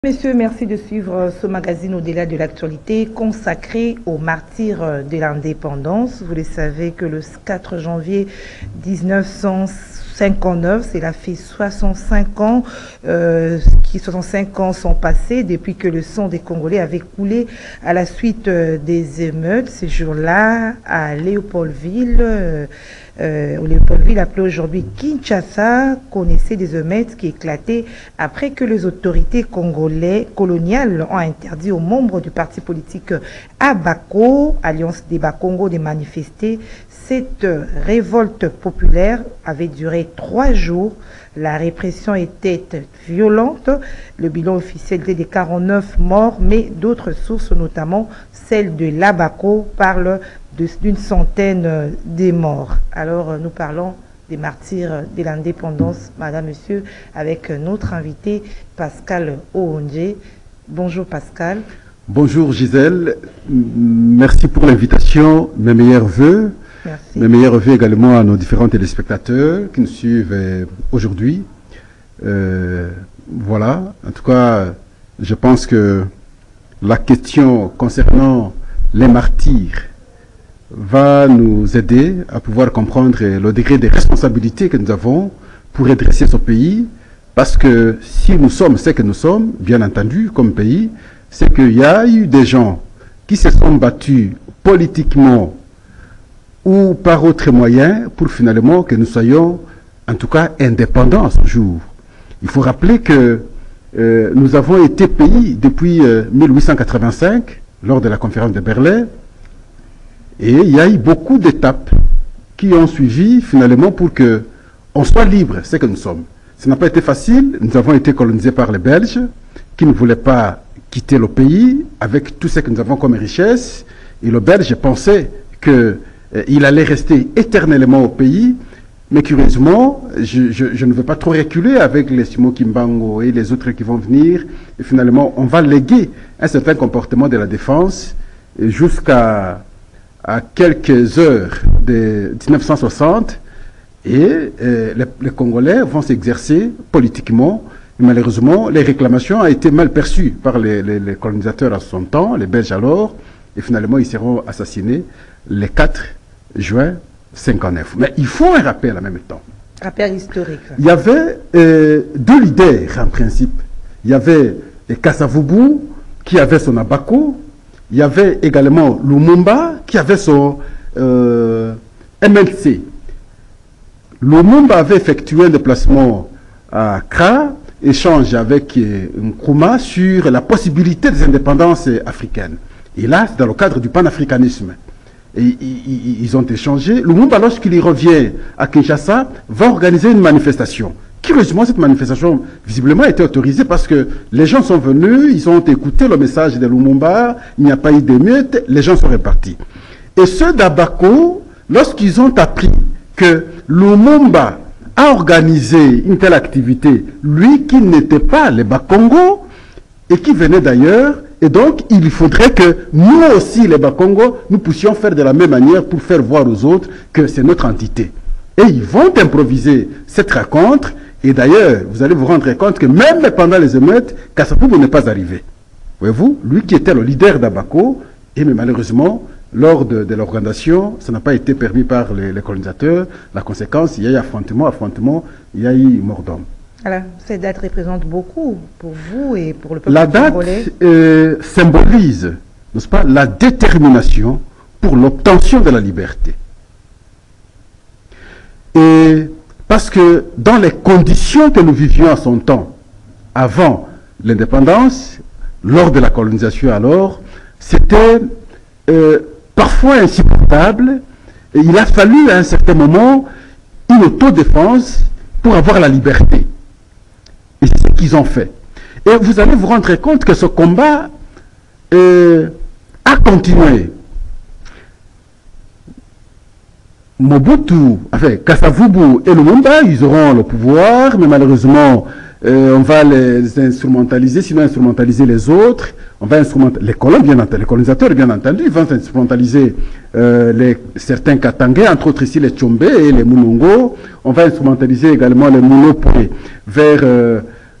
Messieurs, merci de suivre ce magazine Au-delà de l'actualité consacré aux martyrs de l'indépendance. Vous le savez que le 4 janvier 1959, cela fait 65 ans, 65 ans sont passés depuis que le sang des Congolais avait coulé à la suite des émeutes. Ce jour-là, à Léopoldville, appelé aujourd'hui Kinshasa, connaissait des émeutes qui éclataient après que les autorités coloniales ont interdit aux membres du parti politique ABACO, Alliance des Bas-Congo, de manifester. Cette révolte populaire avait duré 3 jours. La répression était violente. Le bilan officiel était de 49 morts, mais d'autres sources, notamment celle de l'ABACO, parlent d'une centaine de morts. Alors, nous parlons des martyrs de l'indépendance, madame, monsieur, avec notre invité Pascal Oondje. Bonjour Pascal. Bonjour Gisèle, merci pour l'invitation, mes meilleurs voeux. Merci. Mes meilleurs voeux également à nos différents téléspectateurs qui nous suivent aujourd'hui. Voilà, en tout cas, je pense que la question concernant les martyrs va nous aider à pouvoir comprendre le degré de responsabilité que nous avons pour redresser ce pays, parce que si nous sommes ce que nous sommes, bien entendu, comme pays, c'est qu'il y a eu des gens qui se sont battus politiquement ou par autres moyens pour finalement que nous soyons, en tout cas, indépendants à ce jour. Il faut rappeler que nous avons été pays depuis 1885, lors de la conférence de Berlin, et il y a eu beaucoup d'étapes qui ont suivi finalement pour que on soit libre, c'est que nous sommes. Ça n'a pas été facile. Nous avons été colonisés par les Belges qui ne voulaient pas quitter le pays avec tout ce que nous avons comme richesse. Et le Belge pensait qu'il allait rester éternellement au pays. Mais curieusement, je ne veux pas trop reculer avec les Simon Kimbango et les autres qui vont venir. Et finalement, on va léguer un certain comportement de la défense jusqu'à quelques heures de 1960, et les Congolais vont s'exercer politiquement. Et malheureusement, les réclamations ont été mal perçues par les colonisateurs à son temps, les Belges alors, et finalement ils seront assassinés le 4 juin 1959. Mais il faut un rappel en même temps. Rappel historique. Il y avait 2 leaders en principe. Il y avait Kasavubu qui avait son ABACO. Il y avait également Lumumba qui avait son MLC. Lumumba avait effectué un déplacement à Accra, échange avec Nkrumah sur la possibilité des indépendances africaines. Et là, c'est dans le cadre du panafricanisme. Et ils ont échangé. Lumumba, lorsqu'il y revient à Kinshasa, va organiser une manifestation. Curieusement, cette manifestation, visiblement, a été autorisée parce que les gens sont venus, ils ont écouté le message de Lumumba, il n'y a pas eu d'émeute, les gens sont repartis. Et ceux d'Abaco, lorsqu'ils ont appris que Lumumba a organisé une telle activité, lui qui n'était pas les Bas-Congo, et qui venait d'ailleurs, et donc il faudrait que nous aussi, les Bas-Congo, nous puissions faire de la même manière pour faire voir aux autres que c'est notre entité. Et ils vont improviser cette rencontre. Et d'ailleurs, vous allez vous rendre compte que même pendant les émeutes, Kasavubu n'est pas arrivé. Voyez-vous, lui qui était le leader d'Abaco, et mais malheureusement, lors de l'organisation, ça n'a pas été permis par les colonisateurs. La conséquence, il y a eu affrontement, il y a eu mort d'homme. Alors, cette date représente beaucoup pour vous et pour le peuple congolais. La date symbolise, n'est-ce pas, la détermination pour l'obtention de la liberté. Et parce que dans les conditions que nous vivions à son temps, avant l'indépendance, lors de la colonisation alors, c'était parfois insupportable. Et il a fallu à un certain moment une autodéfense pour avoir la liberté. Et c'est ce qu'ils ont fait. Et vous allez vous rendre compte que ce combat a continué. Mobutu, enfin, Kasavubu et Lumumba, ils auront le pouvoir, mais malheureusement, on va les instrumentaliser, sinon instrumentaliser les autres. On va instrumentaliser les colons, bien entendu, les colonisateurs, bien entendu, ils vont instrumentaliser certains Katangais, entre autres ici les Tchombe et les Munongo. On va instrumentaliser également les Munopoué vers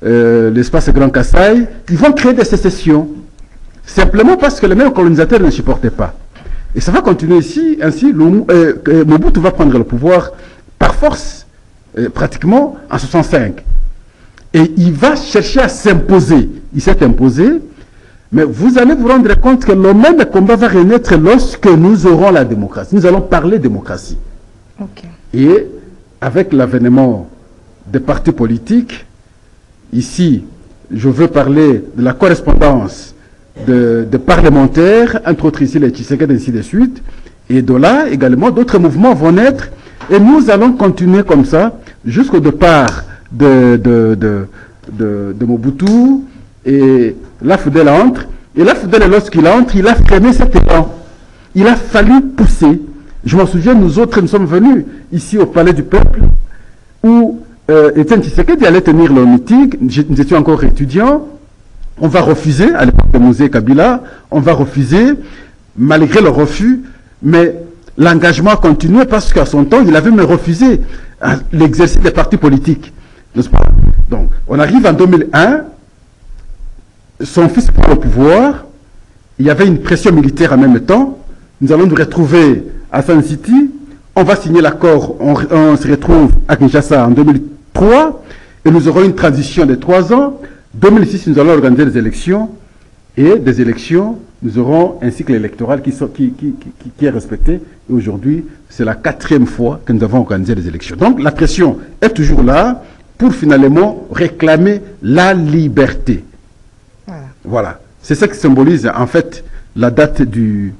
l'espace Grand Kassai, ils vont créer des sécessions. Simplement parce que les mêmes colonisateurs ne supportaient pas. Et ça va continuer ici, ainsi, Mobutu va prendre le pouvoir par force, pratiquement en 65. Et il va chercher à s'imposer. Il s'est imposé, mais vous allez vous rendre compte que le même combat va renaître lorsque nous aurons la démocratie. Nous allons parler démocratie. Okay. Et avec l'avènement des partis politiques, ici, je veux parler de la correspondance de parlementaires, entre autres ici les Tshisekedi, ainsi de suite, et de là également d'autres mouvements vont naître, et nous allons continuer comme ça jusqu'au départ de Mobutu, et Lafudel entre, et Lafudel, lorsqu'il entre, il a freiné cet élan. Il a fallu pousser. Je m'en souviens, nous autres, nous sommes venus ici au Palais du Peuple, où Etienne Tshisekedi allait tenir le meeting, nous étions encore étudiants. On va refuser, à l'époque de Mosé Kabila, on va refuser, malgré le refus, mais l'engagement a continué parce qu'à son temps, il avait même refusé l'exercice des partis politiques. N'est-ce pas? Donc, on arrive en 2001, son fils prend le pouvoir, il y avait une pression militaire en même temps, nous allons nous retrouver à Sun City, on va signer l'accord, on se retrouve à Kinshasa en 2003, et nous aurons une transition de 3 ans. 2006, nous allons organiser des élections, et des élections, nous aurons un cycle électoral qui est respecté. Et aujourd'hui, c'est la 4e fois que nous avons organisé des élections. Donc, la pression est toujours là pour finalement réclamer la liberté. Voilà. C'est ça qui symbolise, en fait, la date du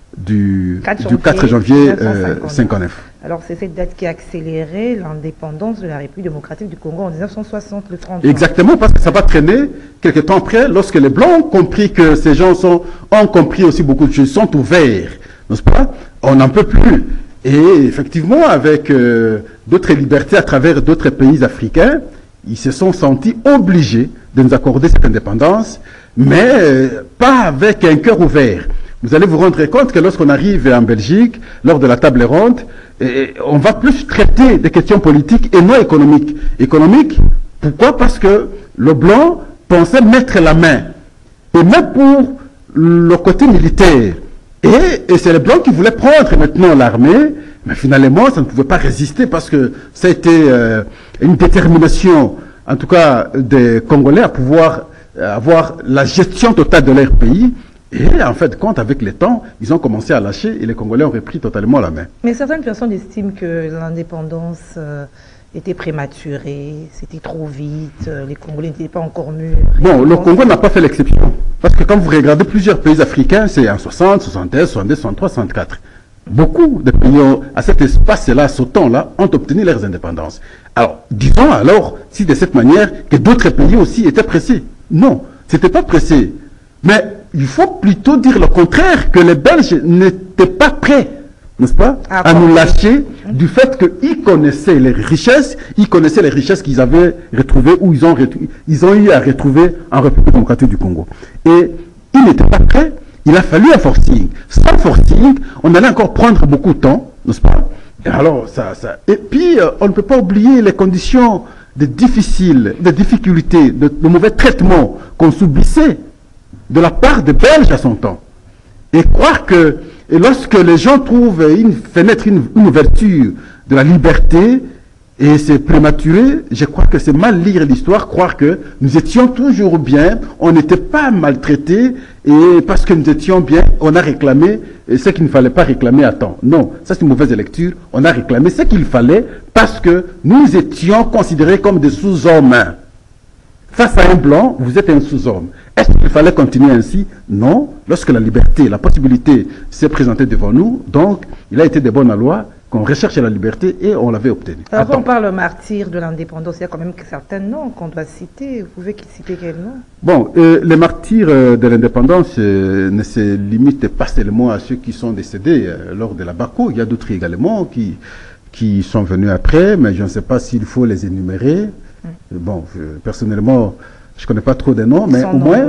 4 janvier 1959. Alors, c'est cette date qui a accéléré l'indépendance de la République démocratique du Congo en 1960, le 30 Exactement, parce que ça va traîner quelques temps après, lorsque les Blancs ont compris que ces gens ont compris aussi beaucoup de choses, sont ouverts, n'est-ce pas? On n'en peut plus. Et effectivement, avec d'autres libertés à travers d'autres pays africains, ils se sont sentis obligés de nous accorder cette indépendance, mais pas avec un cœur ouvert. Vous allez vous rendre compte que lorsqu'on arrive en Belgique, lors de la table ronde, on va plus traiter des questions politiques et non économiques. Économiques, pourquoi? Parce que le blanc pensait mettre la main. Et même pour le côté militaire. Et c'est les blancs qui voulaient prendre maintenant l'armée, mais finalement, ça ne pouvait pas résister parce que ça a été une détermination, en tout cas des Congolais, à pouvoir avoir la gestion totale de leur pays. Et en fait, compte avec le temps, ils ont commencé à lâcher et les Congolais ont repris totalement la main. Mais certaines personnes estiment que l'indépendance était prématurée, c'était trop vite, les Congolais n'étaient pas encore mûrs. Bon, le Congo n'a pas fait l'exception. Parce que quand vous regardez plusieurs pays africains, c'est en 60, 71, 72, 63, 64. Beaucoup de pays à cet espace-là, ce temps-là, ont obtenu leurs indépendances. Alors, disons alors, si de cette manière, que d'autres pays aussi étaient pressés. Non, c'était pas pressé. Mais il faut plutôt dire le contraire, que les Belges n'étaient pas prêts, n'est-ce pas, à nous lâcher du fait qu'ils connaissaient les richesses, qu'ils avaient retrouvées ou ils ont eu à retrouver en République démocratique du Congo. Et ils n'étaient pas prêts, il a fallu un forcing. Sans forcing, on allait encore prendre beaucoup de temps, n'est-ce pas? Et alors, et puis, on ne peut pas oublier les conditions de difficultés, de mauvais traitements qu'on subissait de la part des Belges à son temps. Et croire que lorsque les gens trouvent une fenêtre, une ouverture de la liberté, et c'est prématuré, je crois que c'est mal lire l'histoire, croire que nous étions toujours bien, on n'était pas maltraités, et parce que nous étions bien, on a réclamé ce qu'il ne fallait pas réclamer à temps. Non, ça c'est une mauvaise lecture, on a réclamé ce qu'il fallait parce que nous étions considérés comme des sous-hommes. Face à un blanc, vous êtes un sous-homme. Est-ce qu'il fallait continuer ainsi? Non. Lorsque la liberté, la possibilité s'est présentée devant nous, donc il a été de bonne loi qu'on recherche la liberté et on l'avait obtenue. Alors quand on parle martyr de l'indépendance, il y a quand même certains noms qu'on doit citer. Vous pouvez citer quels noms? Bon, les martyrs de l'indépendance ne se limitent pas seulement à ceux qui sont décédés lors de la Bako. Il y a d'autres également qui sont venus après, mais je ne sais pas s'il faut les énumérer. Bon, personnellement, je ne connais pas trop des noms, mais au moins,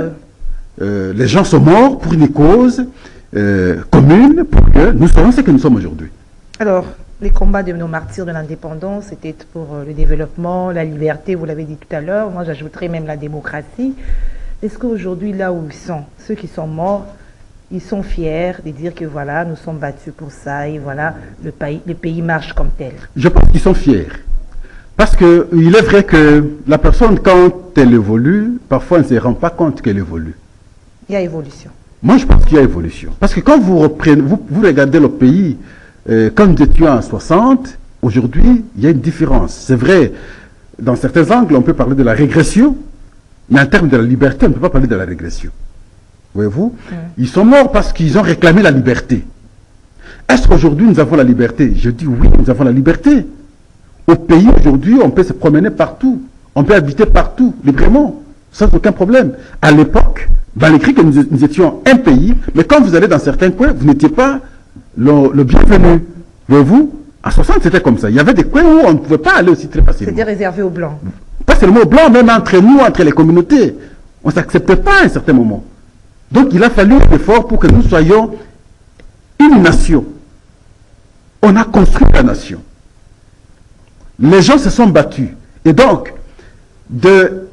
les gens sont morts pour une cause commune, pour que nous soyons ce que nous sommes aujourd'hui. Alors, Les combats de nos martyrs de l'indépendance, c'était pour le développement, la liberté, vous l'avez dit tout à l'heure. Moi, j'ajouterais même la démocratie. Est-ce qu'aujourd'hui, là où ils sont, ceux qui sont morts, ils sont fiers de dire que voilà, nous sommes battus pour ça et voilà, le pays marche comme tel? Je pense qu'ils sont fiers. Parce qu'il est vrai que la personne, quand elle évolue, parfois elle ne se rend pas compte qu'elle évolue. Il y a évolution. Moi, je pense qu'il y a évolution. Parce que quand vous regardez le pays, quand nous étions en 60, aujourd'hui, il y a une différence. C'est vrai, dans certains angles, on peut parler de la régression, mais en termes de la liberté, on ne peut pas parler de la régression. Voyez-vous? Ils sont morts parce qu'ils ont réclamé la liberté. Est-ce qu'aujourd'hui, nous avons la liberté? Je dis oui, nous avons la liberté. Au pays, aujourd'hui, on peut se promener partout. On peut habiter partout, librement, sans aucun problème. À l'époque, malgré que nous étions un pays, mais quand vous allez dans certains coins, vous n'étiez pas le bienvenu. Voyez-vous? En 60, c'était comme ça. Il y avait des coins où on ne pouvait pas aller aussi très facilement. C'était réservé aux Blancs. Pas seulement aux Blancs, même entre nous, entre les communautés. On ne s'acceptait pas à un certain moment. Donc, il a fallu un effort pour que nous soyons une nation. On a construit la nation. Les gens se sont battus. Et donc, de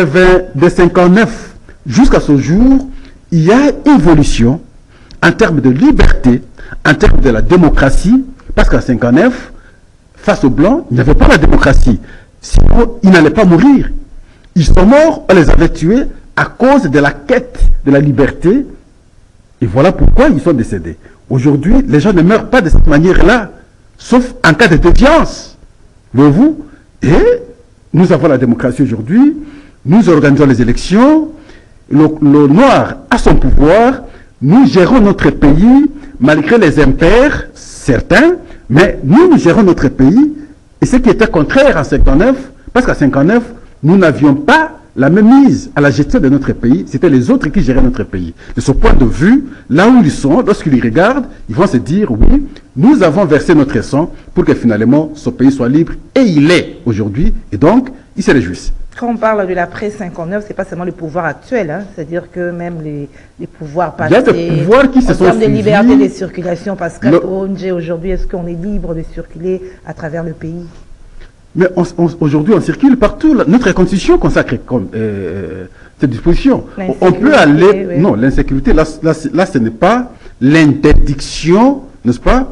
59 jusqu'à ce jour, il y a évolution en termes de liberté, en termes de la démocratie, parce qu'à 59, face aux Blancs, il n'y avait pas la démocratie. Sinon, ils n'allaient pas mourir. Ils sont morts, on les avait tués à cause de la quête de la liberté. Et voilà pourquoi ils sont décédés. Aujourd'hui, les gens ne meurent pas de cette manière-là, sauf en cas de défiance. Voyez-vous? Et nous avons la démocratie aujourd'hui, nous organisons les élections, le noir a son pouvoir, nous gérons notre pays, malgré les impairs, certains, mais nous gérons notre pays, et ce qui était contraire en 59, parce qu'à 59, nous n'avions pas la même mise à la gestion de notre pays, c'était les autres qui géraient notre pays. De ce point de vue, là où ils sont, lorsqu'ils y regardent, ils vont se dire, oui, nous avons versé notre sang pour que finalement ce pays soit libre, et il est aujourd'hui, et donc, ils se réjouissent. Quand on parle de l'après-59, ce n'est pas seulement le pouvoir actuel, hein, c'est-à-dire que même les pouvoirs passés, il y a des pouvoirs qui se sont en termes de suivis. liberté de circulation, Pascal Onge, aujourd'hui, est-ce qu'on est libre de circuler à travers le pays? Mais aujourd'hui, on circule partout. Notre constitution consacre cette disposition. On peut aller... Oui. Non, l'insécurité, là, ce n'est pas l'interdiction, n'est-ce pas,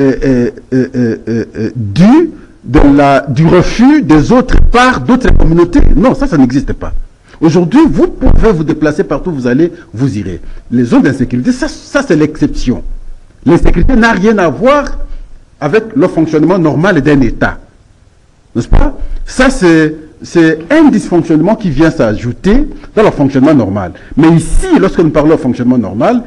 du refus des autres par d'autres communautés. Non, ça n'existe pas. Aujourd'hui, vous pouvez vous déplacer partout où vous allez, vous irez. Les zones d'insécurité, ça c'est l'exception. L'insécurité n'a rien à voir avec le fonctionnement normal d'un État. N'est-ce pas? Ça, c'est un dysfonctionnement qui vient s'ajouter dans le fonctionnement normal. Mais ici, lorsque nous parlons de fonctionnement normal,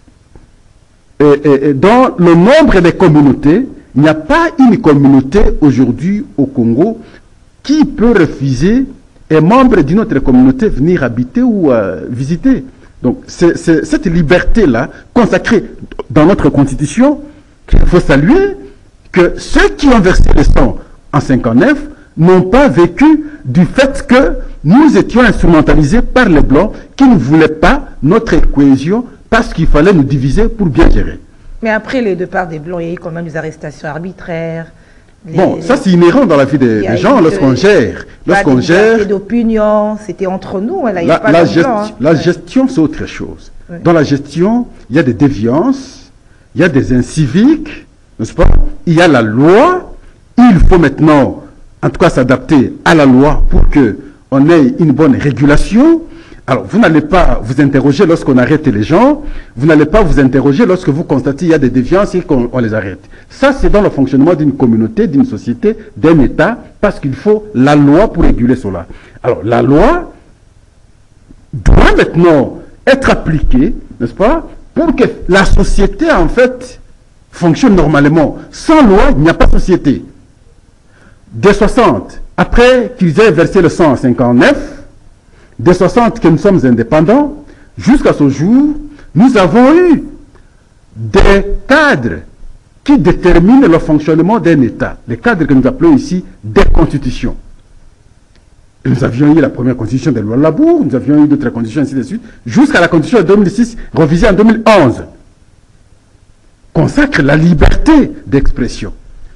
dans le nombre des communautés, il n'y a pas une communauté aujourd'hui au Congo qui peut refuser un membre d'une autre communauté venir habiter ou visiter. Donc, c'est cette liberté-là, consacrée dans notre constitution, qu'il faut saluer, que ceux qui ont versé le sang en 59 n'ont pas vécu du fait que nous étions instrumentalisés par les Blancs qui ne voulaient pas notre cohésion parce qu'il fallait nous diviser pour bien gérer. Mais après le départ des Blancs, il y a eu quand même des arrestations arbitraires. Bon, ça c'est inhérent dans la vie des gens lorsqu'on gère. Lorsqu'on gère... d'opinion, c'était entre nous. La gestion, c'est autre chose. Oui. Dans la gestion, il y a des déviances, il y a des inciviques, n'est-ce pas? Il y a la loi. Il faut maintenant, en tout cas, s'adapter à la loi pour qu'on ait une bonne régulation. Alors, vous n'allez pas vous interroger lorsqu'on arrête les gens, vous n'allez pas vous interroger lorsque vous constatez qu'il y a des déviances et qu'on les arrête. Ça, c'est dans le fonctionnement d'une communauté, d'une société, d'un État, parce qu'il faut la loi pour réguler cela. Alors, la loi doit maintenant être appliquée, n'est-ce pas, pour que la société, en fait, fonctionne normalement. Sans loi, il n'y a pas de société. Dès 60, après qu'ils aient versé le sang en 59, dès 60 que nous sommes indépendants, jusqu'à ce jour, nous avons eu des cadres qui déterminent le fonctionnement d'un État. Les cadres que nous appelons ici des constitutions. Et nous avions eu la première constitution de Lualabour, nous avions eu d'autres constitutions, ainsi de suite, jusqu'à la constitution de 2006, révisée en 2011. Consacre la liberté d'expression.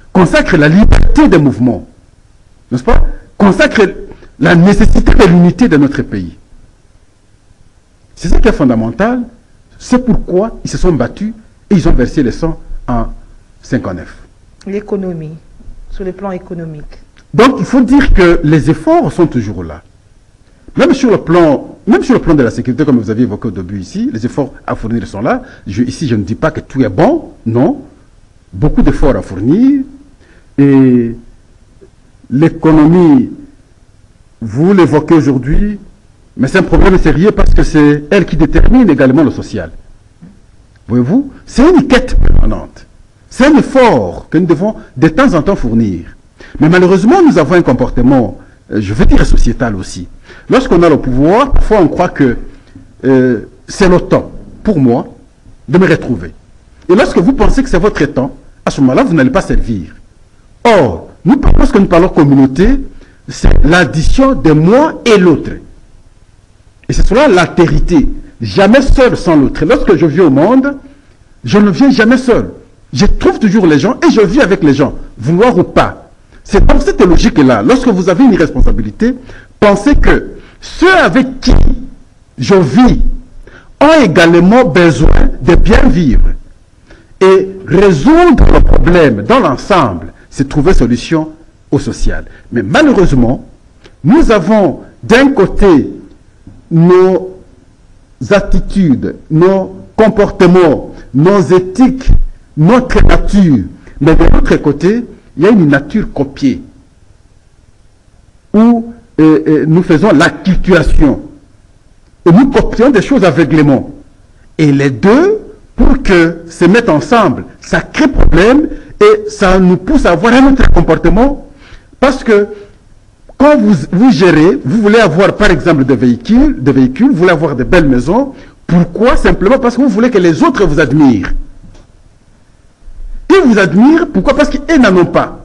consacre la liberté des mouvements, n'est-ce pas? Consacre la nécessité de l'unité de notre pays. C'est ça qui est fondamental. C'est pourquoi ils se sont battus et ils ont versé le sang en 59. L'économie, sur le plan économique. Donc il faut dire que les efforts sont toujours là. Même sur le plan de la sécurité, comme vous aviez évoqué au début ici, les efforts à fournir sont là. Ici, je ne dis pas que tout est bon, non. Beaucoup d'efforts à fournir. Et l'économie, vous l'évoquez aujourd'hui, mais c'est un problème sérieux parce que c'est elle qui détermine également le social. Voyez-vous, c'est une quête permanente. C'est un effort que nous devons de temps en temps fournir. Mais malheureusement, nous avons un comportement, je veux dire sociétal aussi. Lorsqu'on a le pouvoir, parfois on croit que c'est le temps, pour moi, de me retrouver. Et lorsque vous pensez que c'est votre temps, à ce moment-là, vous n'allez pas servir. Or, lorsque nous parlons communauté, c'est l'addition de moi et l'autre. Et c'est cela l'altérité. Jamais seul sans l'autre. Lorsque je vis au monde, je ne viens jamais seul. Je trouve toujours les gens et je vis avec les gens, vouloir ou pas. C'est dans cette logique-là, lorsque vous avez une responsabilité, pensez que ceux avec qui je vis ont également besoin de bien vivre. Et résoudre le problème dans l'ensemble, c'est trouver solution au social. Mais malheureusement, nous avons d'un côté nos attitudes, nos comportements, nos éthiques, notre nature. Mais de l'autre côté, il y a une nature copiée où nous faisons l'acculturation. Et nous copions des choses aveuglément. Et les deux, pour que se mettent ensemble, ça crée problème et ça nous pousse à avoir un autre comportement. Parce que quand vous gérez, vous voulez avoir par exemple des véhicules, vous voulez avoir de belles maisons. Pourquoi? Simplement parce que vous voulez que les autres vous admirent. Ils vous admirent, pourquoi? Parce qu'ils n'en ont pas.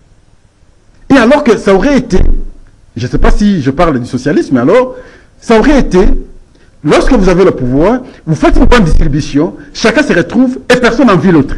Et alors que ça aurait été, je ne sais pas si je parle du socialisme, mais alors, ça aurait été, lorsque vous avez le pouvoir, vous faites une bonne distribution, chacun se retrouve et personne n'envie l'autre.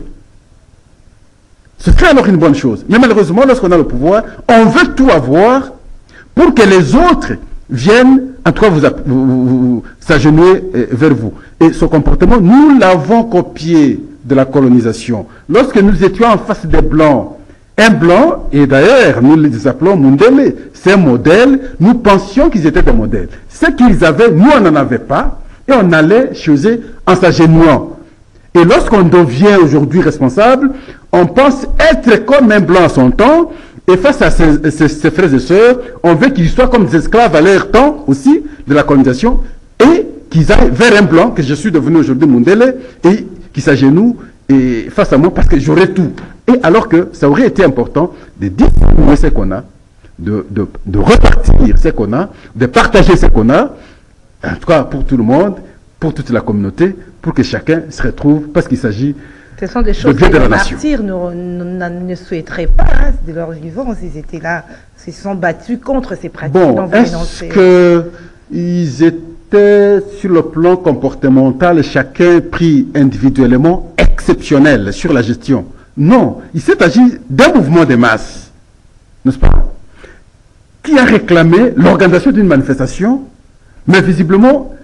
Ce serait alors une bonne chose. Mais malheureusement, lorsqu'on a le pouvoir, on veut tout avoir pour que les autres viennent, en tout cas, vous s'agenouiller vers vous. Et ce comportement, nous l'avons copié de la colonisation. Lorsque nous étions en face des Blancs, un Blanc, et d'ailleurs, nous les appelons Mundele, c'est un modèle, nous pensions qu'ils étaient des modèles. Ce qu'ils avaient, nous, on n'en avait pas, et on allait chez eux en s'agenouillant. Et lorsqu'on devient aujourd'hui responsable, on pense être comme un Blanc à son temps, et face à ses frères et sœurs, on veut qu'ils soient comme des esclaves à leur temps aussi, de la colonisation, et qu'ils aillent vers un Blanc, que je suis devenu aujourd'hui Mundele, et qui s'agenouille et face à moi parce que j'aurais tout. Et alors que ça aurait été important de distribuer ce qu'on a, de repartir ce qu'on a, de partager ce qu'on a, en tout cas pour tout le monde, pour toute la communauté, pour que chacun se retrouve, parce qu'il s'agit ce sont des choses que les martyrs ne souhaiteraient pas, hein, de leur vivance. Ils étaient là, ils se sont battus contre ces pratiques. Bon, est-ce qu'ils étaient sur le plan comportemental, chacun pris individuellement, exceptionnel sur la gestion? Non, il s'est agi d'un mouvement de masse, n'est-ce pas, qui a réclamé l'organisation d'une manifestation, mais visiblement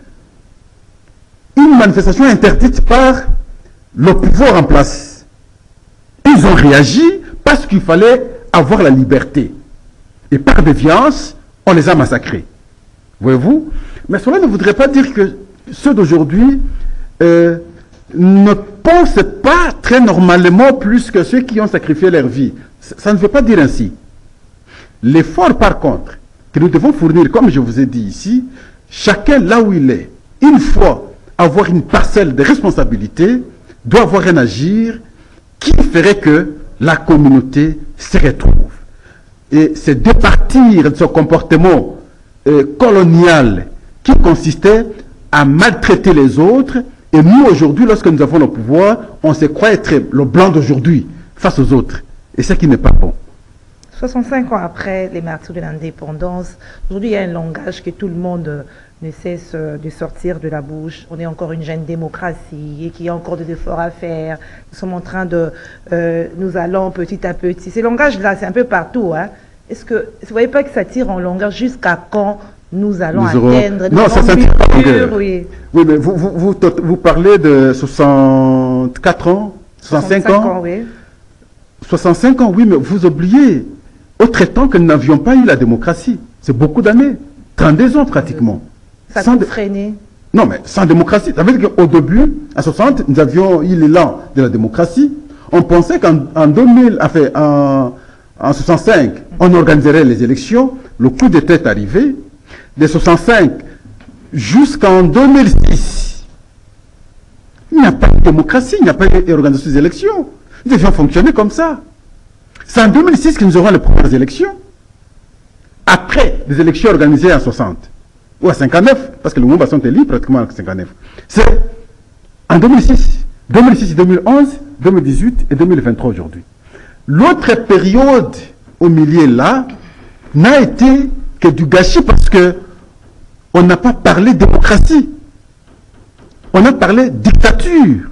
une manifestation interdite par le pouvoir en place. Ils ont réagi parce qu'il fallait avoir la liberté. Et par déviance, on les a massacrés. Voyez-vous? Mais cela ne voudrait pas dire que ceux d'aujourd'hui ne pensent pas très normalement plus que ceux qui ont sacrifié leur vie. Ça ne veut pas dire ainsi. L'effort, par contre, que nous devons fournir, comme je vous ai dit ici, chacun là où il est, une fois avoir une parcelle de responsabilité, doit avoir un agir qui ferait que la communauté se retrouve. Et c'est de partir de ce comportement colonial qui consistait à maltraiter les autres. Et nous, aujourd'hui, lorsque nous avons le pouvoir, on se croit être le blanc d'aujourd'hui face aux autres. Et ce qui n'est pas bon. 65 ans après les martyrs de l'indépendance, aujourd'hui, il y a un langage que tout le monde ne cesse de sortir de la bouche. On est encore une jeune démocratie et qu'il y a encore des efforts à faire. Nous sommes en train de... nous allons petit à petit. Ces langages-là, c'est un peu partout. Hein. Est-ce que vous ne voyez pas que ça tire en longueur jusqu'à quand nous allons atteindre... Non, ça ne tire pas en longueur. Oui, oui, mais vous parlez de 64 ans, 65 ans. Oui. 65 ans, oui, mais vous oubliez, autre temps que nous n'avions pas eu la démocratie. C'est beaucoup d'années. 32 ans pratiquement. Ça a freiné. Non, mais sans démocratie. Ça veut dire qu'au début, à 60, nous avions eu l'élan de la démocratie. On pensait qu'en 2000, enfin, en 65, on organiserait les élections. Le coup d'État est arrivé. De 65 jusqu'en 2006, il n'y a pas de démocratie, il n'y a pas d'organisation des élections. Nous devions fonctionner comme ça. C'est en 2006 que nous aurons les premières élections. Après les élections organisées en 60 ou à 59, parce que le mouvement sont élus pratiquement en 59. C'est en 2006, 2011, 2018 et 2023 aujourd'hui. L'autre période au milieu là n'a été que du gâchis parce que on n'a pas parlé démocratie. On a parlé dictature.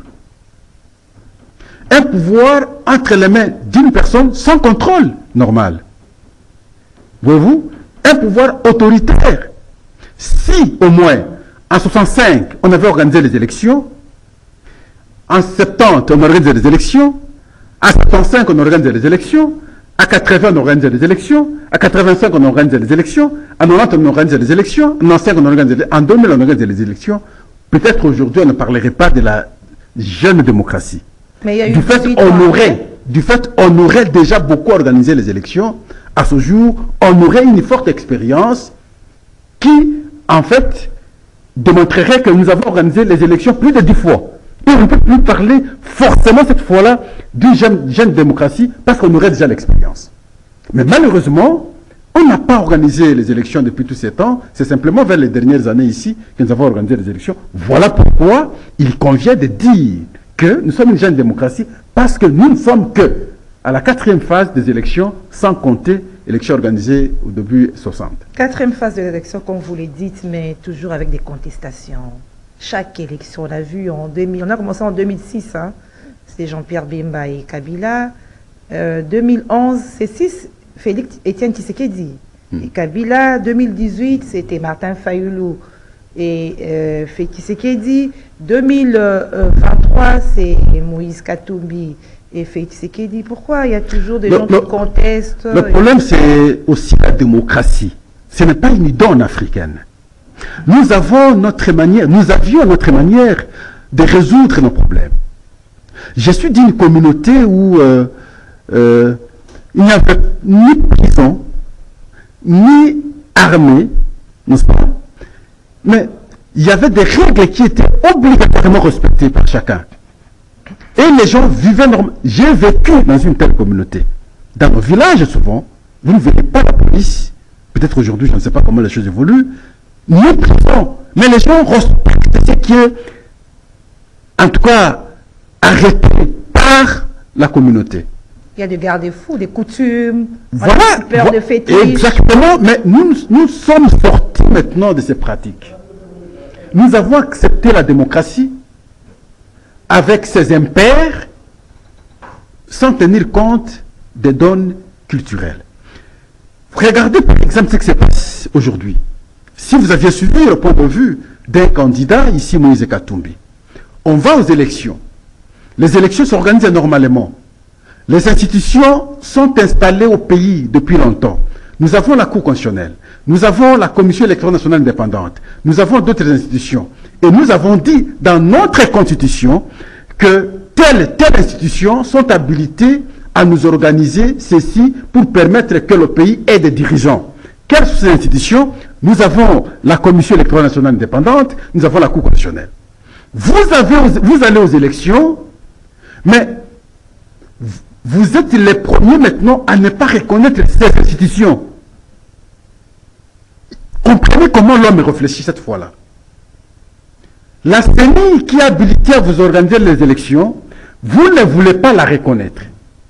Un pouvoir entre les mains d'une personne sans contrôle normal. Voyez-vous, un pouvoir autoritaire. Si, au moins, en 65, on avait organisé les élections, en 70, on organisait les élections, en 75, on organisait les élections, à 80, on organisait les élections, à 85, on organisait les élections, à 90, on organisait les élections, en 95, on organisait les élections, en 2000, on organisait les élections. Peut-être aujourd'hui, on ne parlerait pas de la jeune démocratie. Mais il y a eu du fait, on aurait déjà beaucoup organisé les élections. À ce jour, on aurait une forte expérience qui, en fait, démontrerait que nous avons organisé les élections plus de 10 fois. Et on ne peut plus parler forcément cette fois-là d'une jeune démocratie parce qu'on aurait déjà l'expérience. Mais malheureusement, on n'a pas organisé les élections depuis tous ces temps. C'est simplement vers les dernières années ici que nous avons organisé les élections. Voilà pourquoi il convient de dire que nous sommes une jeune démocratie parce que nous ne sommes que à la 4e phase des élections, sans compter élections organisées au début 60. 4e phase de l'élection, comme vous le dites, mais toujours avec des contestations. Chaque élection, on a vu en 2000, on a commencé en 2006, hein, c'était Jean-Pierre Bemba et Kabila. 2011, c'est 6, Félix Etienne Tshisekedi. Et Kabila, 2018, c'était Martin Fayulu et Félix Tshisekedi. 2023, c'est Moïse Katumbi et Félix Tshisekedi. Pourquoi il y a toujours des gens qui contestent? Le problème, c'est aussi la démocratie. Ce n'est pas une idole africaine. Nous avions notre manière de résoudre nos problèmes. Je suis d'une communauté où il n'y avait ni prison, ni armée, n'est-ce pas? Mais il y avait des règles qui étaient obligatoirement respectées par chacun. Et les gens vivaient normalement. J'ai vécu dans une telle communauté. Dans nos villages, souvent, vous ne verrez pas la police. Peut-être aujourd'hui, je ne sais pas comment les choses évoluent. Ni prison. Mais les gens respectent ce qui est, en tout cas, arrêté par la communauté. Il y a des garde-fous, des coutumes, voilà, peur de fétiche. Exactement, mais nous sommes sortis maintenant de ces pratiques. Nous avons accepté la démocratie avec ses impairs sans tenir compte des donnes culturelles. Regardez par exemple ce qui se passe aujourd'hui. Si vous aviez suivi le point de vue d'un candidat, ici Moïse Katumbi, on va aux élections. Les élections s'organisent normalement. Les institutions sont installées au pays depuis longtemps. Nous avons la Cour constitutionnelle, nous avons la Commission électorale nationale indépendante, nous avons d'autres institutions. Et nous avons dit dans notre constitution que telles institutions sont habilitées à nous organiser ceci pour permettre que le pays ait des dirigeants. Quelles sont ces institutions? Nous avons la Commission électorale nationale indépendante, nous avons la Cour constitutionnelle. Vous allez aux élections, mais vous êtes les premiers maintenant à ne pas reconnaître ces institutions. Comprenez comment l'homme réfléchit cette fois-là. La CENI qui est habilitée à vous organiser les élections, vous ne voulez pas la reconnaître.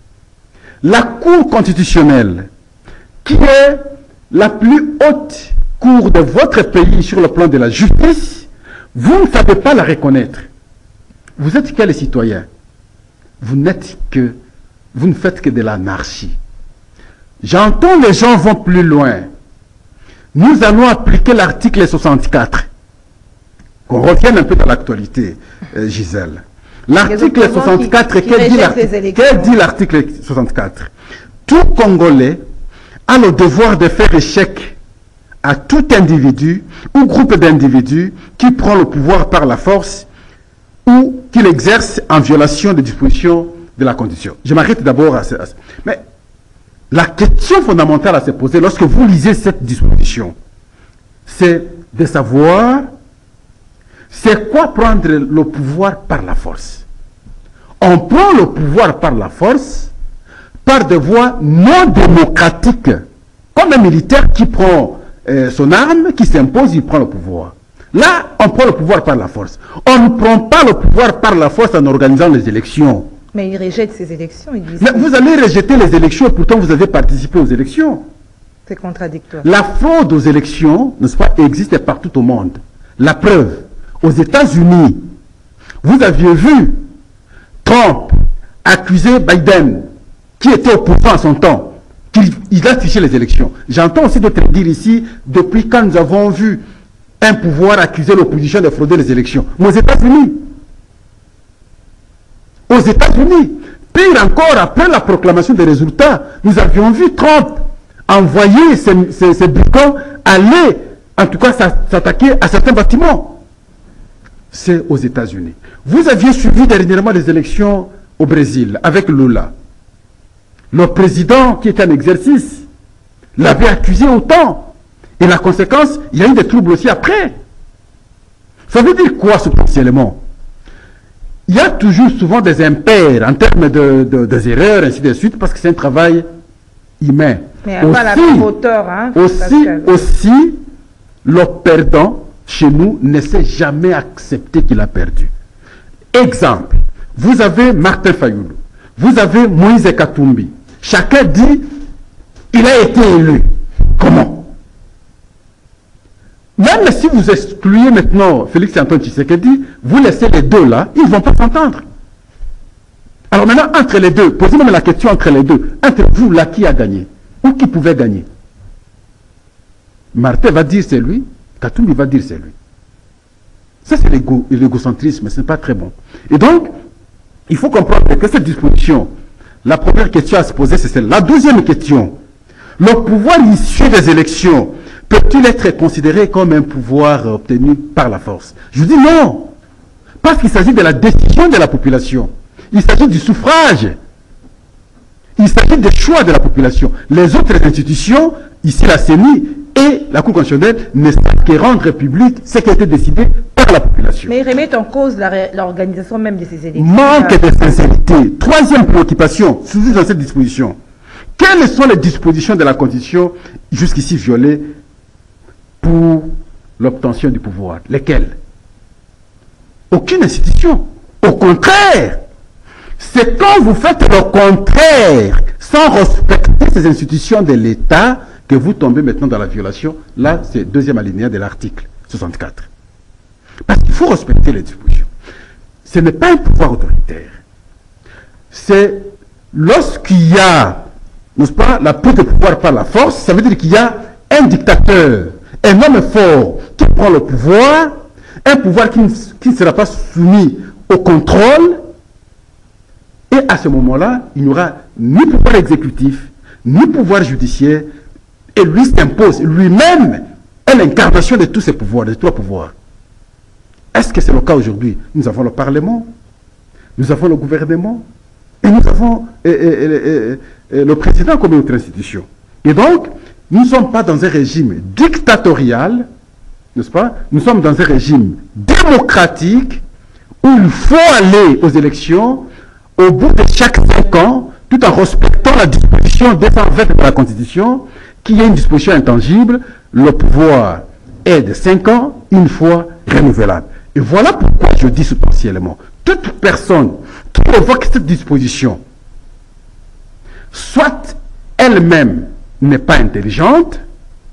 La Cour constitutionnelle, qui est la plus haute cour de votre pays sur le plan de la justice, vous ne savez pas la reconnaître. Vous êtes quel citoyen? Vous ne faites que de l'anarchie. J'entends les gens vont plus loin. Nous allons appliquer l'article 64. Qu'on revienne un peu dans l'actualité, Gisèle. L'article 64, quel dit l'article 64? Tout Congolais a le devoir de faire échec à tout individu ou groupe d'individus qui prend le pouvoir par la force ou qui l'exerce en violation des dispositions de la Constitution. Je m'arrête d'abord à ça. Mais la question fondamentale à se poser lorsque vous lisez cette disposition, c'est de savoir c'est quoi prendre le pouvoir par la force. On prend le pouvoir par la force par des voies non démocratiques, comme un militaire qui prend son arme, qui s'impose, il prend le pouvoir. Là, on prend le pouvoir par la force. On ne prend pas le pouvoir par la force en organisant les élections. Mais il rejette ces élections. Mais vous allez rejeter les élections, pourtant vous avez participé aux élections. C'est contradictoire. La fraude aux élections, n'est-ce pas, existe partout au monde. La preuve, aux États-Unis, vous aviez vu Trump accuser Biden, qui était au pouvoir en son temps, qu'il a triché les élections. J'entends aussi d'autres dire ici, depuis quand nous avons vu un pouvoir accuser l'opposition de frauder les élections. Mais aux États-Unis, pire encore, après la proclamation des résultats, nous avions vu Trump envoyer ses brigands aller, en tout cas, s'attaquer à certains bâtiments. C'est aux États-Unis. Vous aviez suivi dernièrement les élections au Brésil avec Lula. Le président qui était en exercice l'avait accusé autant. Et la conséquence, il y a eu des troubles aussi après. Ça veut dire quoi substantiellement? Il y a toujours souvent des impairs en termes des erreurs, ainsi de suite, parce que c'est un travail humain. Mais aussi, pas la même hauteur, hein, aussi, le perdant, chez nous, ne sait jamais accepter qu'il a perdu. Exemple, vous avez Martin Fayoulou, vous avez Moïse Katumbi. Chacun dit, il a été élu. Comment? Même si vous excluez maintenant Félix-Antoine Tshisekedi, vous laissez les deux là, ils ne vont pas s'entendre. Alors maintenant, entre les deux, posez même la question entre les deux. Entre vous là, qui a gagné? Ou qui pouvait gagner? Martin va dire c'est lui, Katumbi va dire c'est lui. Ça c'est l'égocentrisme, ce n'est pas très bon. Et donc, il faut comprendre que cette disposition, la première question à se poser, c'est celle. La deuxième question, le pouvoir issu des élections, peut-il être considéré comme un pouvoir obtenu par la force? Je vous dis non. Parce qu'il s'agit de la décision de la population. Il s'agit du suffrage. Il s'agit des choix de la population. Les autres institutions, ici la CENI et la Cour constitutionnelle, ne savent que rendre public ce qui a été décidé par la population. Mais ils remettent en cause l'organisation même de ces élections. Manque de sincérité. Troisième préoccupation, sous dans cette disposition. Quelles sont les dispositions de la Constitution jusqu'ici violées pour l'obtention du pouvoir? Lesquelles? Aucune institution. Au contraire, c'est quand vous faites le contraire, sans respecter ces institutions de l'État, que vous tombez maintenant dans la violation. Là, c'est le deuxième alinéa de l'article 64. Parce qu'il faut respecter les dispositions. Ce n'est pas un pouvoir autoritaire. C'est lorsqu'il y a, n'est-ce pas, la prise de pouvoir par la force, ça veut dire qu'il y a un dictateur, un homme fort qui prend le pouvoir, un pouvoir qui ne sera pas soumis au contrôle, et à ce moment-là, il n'y aura ni pouvoir exécutif, ni pouvoir judiciaire, et lui s'impose lui-même est l'incarnation de tous ces pouvoirs, de trois pouvoirs. Est-ce que c'est le cas aujourd'hui? Nous avons le Parlement, nous avons le gouvernement, et nous avons le président comme une autre institution. Et donc, nous ne sommes pas dans un régime dictatorial, n'est-ce pas? Nous sommes dans un régime démocratique où il faut aller aux élections au bout de chaque 5 ans, tout en respectant la disposition 220 de la Constitution, qui est une disposition intangible. Le pouvoir est de 5 ans, une fois renouvelable. Et voilà pourquoi je dis substantiellement, toute personne qui évoque cette disposition, soit elle-même n'est pas intelligente,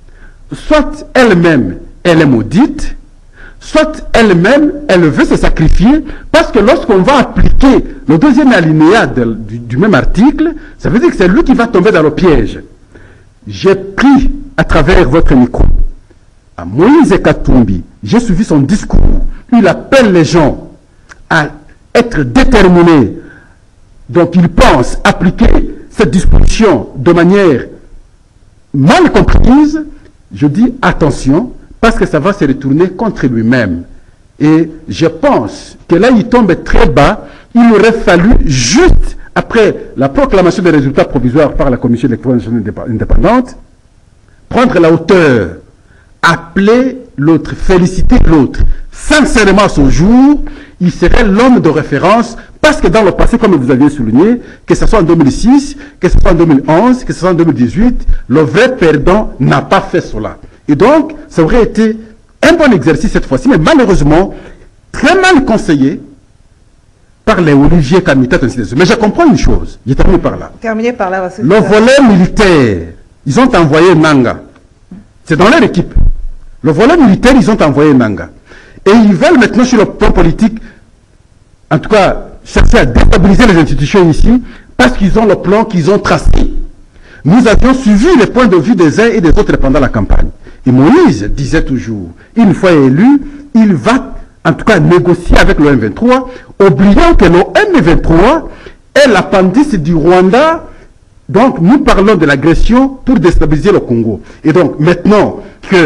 soit elle-même, elle est maudite, soit elle-même, elle veut se sacrifier, parce que lorsqu'on va appliquer le deuxième alinéa du même article, ça veut dire que c'est lui qui va tomber dans le piège. J'ai pris à travers votre micro à Moïse Katumbi, j'ai suivi son discours, il appelle les gens à être déterminés. Donc il pense appliquer cette disposition de manière mal comprise. Je dis attention, parce que ça va se retourner contre lui-même. Et je pense que là, il tombe très bas. Il aurait fallu, juste après la proclamation des résultats provisoires par la Commission électorale indépendante, prendre la hauteur, appeler l'autre, féliciter l'autre. Sincèrement, à ce jour, il serait l'homme de référence, parce que dans le passé, comme vous aviez souligné, que ce soit en 2006, que ce soit en 2011, que ce soit en 2018, le vrai perdant n'a pas fait cela. Et donc, ça aurait été un bon exercice cette fois-ci, mais malheureusement, très mal conseillé par les Olivier Kamita, ainsi de suite. Mais je comprends une chose, j'ai terminé par là. Terminé par là. Le volet militaire, ils ont envoyé Nanga. C'est dans leur équipe. Le volet militaire, ils ont envoyé Nanga. Et ils veulent maintenant, sur le plan politique, en tout cas, chercher à déstabiliser les institutions ici, parce qu'ils ont le plan qu'ils ont tracé. Nous avions suivi les points de vue des uns et des autres pendant la campagne. Et Moïse disait toujours, une fois élu, il va en tout cas négocier avec le M23, oubliant que le M23 est l'appendice du Rwanda. Donc nous parlons de l'agression pour déstabiliser le Congo. Et donc maintenant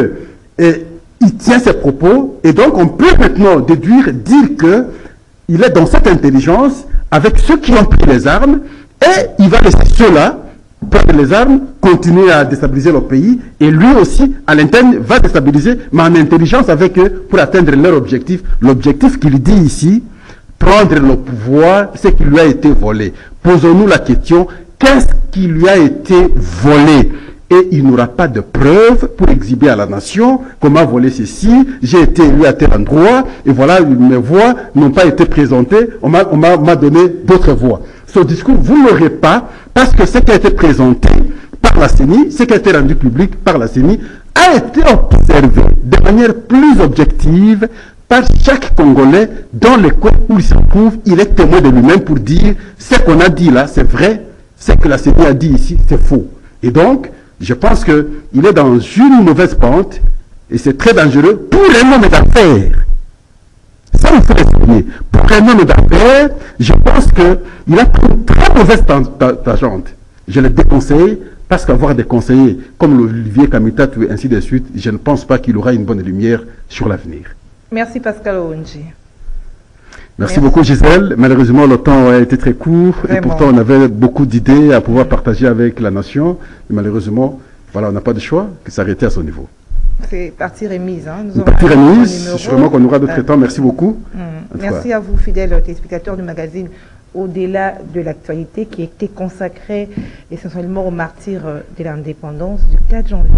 qu'il tient ses propos, et donc on peut maintenant déduire, dire que il est dans cette intelligence avec ceux qui ont pris les armes, et il va laisser ceux-là prendre les armes, continuer à déstabiliser le pays, et lui aussi, à l'interne, va déstabiliser, mais en intelligence avec eux pour atteindre leur objectif. L'objectif qu'il dit ici, prendre le pouvoir, c'est qui lui a été volé. Posons-nous la question, qu'est-ce qui lui a été volé? Et il n'aura pas de preuves pour exhiber à la nation comment voler ceci, j'ai été élu à tel endroit, et voilà, mes voix n'ont pas été présentées, on m'a donné d'autres voix. Ce discours, vous ne l'aurez pas, parce que ce qui a été présenté par la CENI, ce qui a été rendu public par la CENI, a été observé de manière plus objective par chaque Congolais dans les coins où il se trouve. Il est témoin de lui-même pour dire ce qu'on a dit là, c'est vrai, ce que la CENI a dit ici, c'est faux. Et donc, je pense qu'il est dans une mauvaise pente, et c'est très dangereux pour un homme d'affaires. Ça, il faut l'expliquer. Pour un homme d'affaires, je pense qu'il a pris une très mauvaise tangente. Je le déconseille, parce qu'avoir des conseillers comme l'Olivier Kamita, et ainsi de suite, je ne pense pas qu'il aura une bonne lumière sur l'avenir. Merci Pascal Ounji. Merci beaucoup Gisèle. Malheureusement, le temps a été très court, vraiment. Et pourtant on avait beaucoup d'idées à pouvoir partager avec la nation. Mais malheureusement, voilà, on n'a pas de choix que s'arrêter à ce niveau. C'est partie remise. Hein. Une partie remise, sûrement qu'on aura d'autres temps. Merci beaucoup. Merci à vous, fidèles téléspectateurs du magazine Au-delà de l'actualité, qui a été consacré essentiellement aux martyrs de l'indépendance du 4 janvier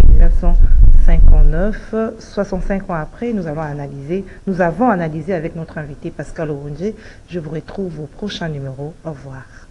1959. 65 ans après, nous avons analysé avec notre invité Pascal Ounji. Je vous retrouve au prochain numéro. Au revoir.